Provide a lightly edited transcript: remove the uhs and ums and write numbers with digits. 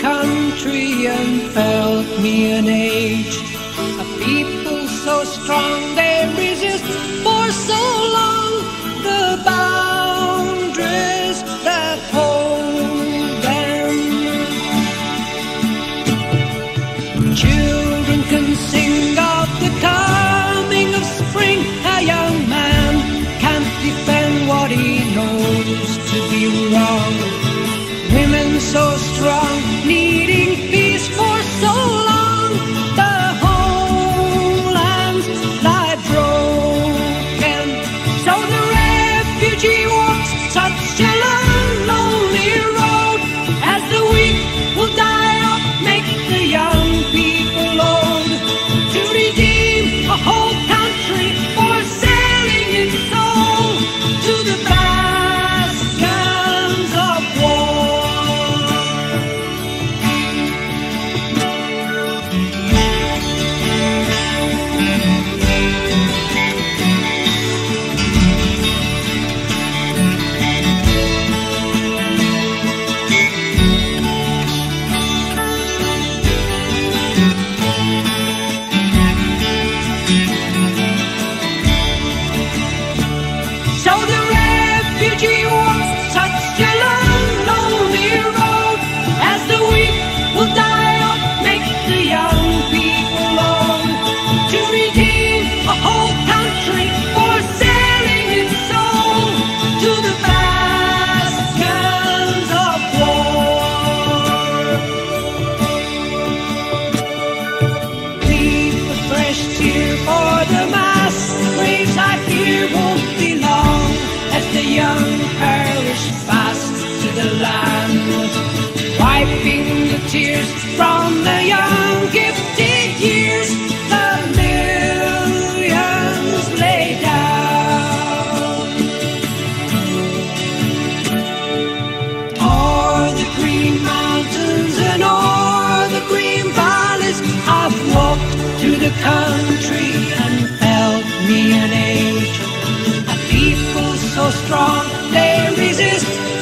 country and felt me an age. A people so strong they resist for so long the boundaries that hold them. Children can sing of the coming of spring. A young man can't defend what he knows to be wrong. Women so strong, needing peace for so long. The homelands lie broken. So the refugee walks such a long, lonely road. As the weak will die off, make the young people old. To redeem a whole country for selling its soul to the bastions of war. So the refugee walks such a long, lonely road. As the weak will die off, make the young people old. To redeem a whole country for selling its soul to the bastions of war. Leave a fresh tear for the mass graves I fear won't be long, as the young perish fast to the land, wiping the tears from the young gifted years. The millions lay down o'er the green mountains and o'er the green valleys. I've walked through the country and felt me an age. A people so strong they resist